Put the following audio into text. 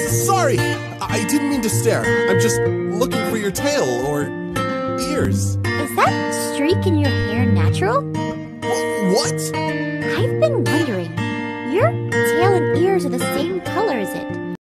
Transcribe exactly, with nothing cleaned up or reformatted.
Sorry! I didn't mean to stare. I'm just looking for your tail or ears. Is that streak in your hair natural? Wh- what? I've been wondering. Your tail and ears are the same color, is it?